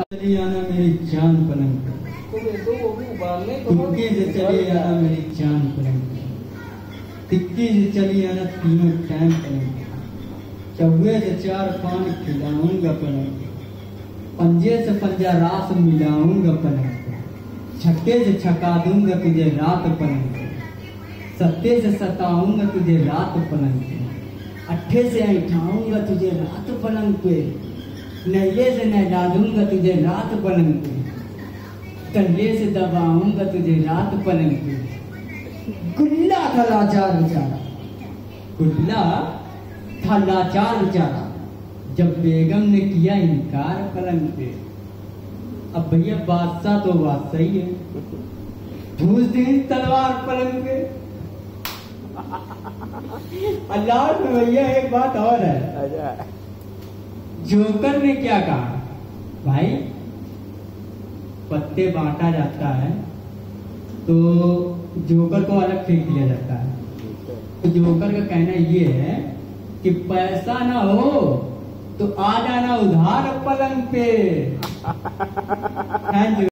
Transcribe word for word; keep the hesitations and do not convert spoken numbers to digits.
चली आना मेरी जान पलंग पे, तुमके से चली आना मेरी जान पलंग पे, टिक्की से चली आना तीनों टाइम पलंग पे, चौवे से चार पान खिलाऊंगा पलंग पे, पंजे से पंजा रास मिलाऊंगा पलंग पे, छक्के से छका दूंगा तुझे रात पलंग पे, सत्ते से सताऊंगा तुझे रात पलंग पे, अट्ठे से ऐठाऊंगा तुझे रात पलंग पे, नैले से नहला दूंगा तुझे रात पलंग पे, तल्ले से दबाऊंगा तुझे रात पलंग पे। गुल्ला था लाचार बेचारा, गुल्ला था लाचार बेचारा, जब बेगम ने किया इनकार पलंग पे। अब भैया बादशाह तो बादशाह ही है, ठूस दी तलवार पलंग पे। अल्लाह में भैया एक बात और है, जोकर ने क्या कहा, भाई पत्ते बांटा जाता है तो जोकर को अलग फेंक दिया जाता है। तो जोकर का कहना ये है कि पैसा ना हो तो आ जाना उधार पलंग पे।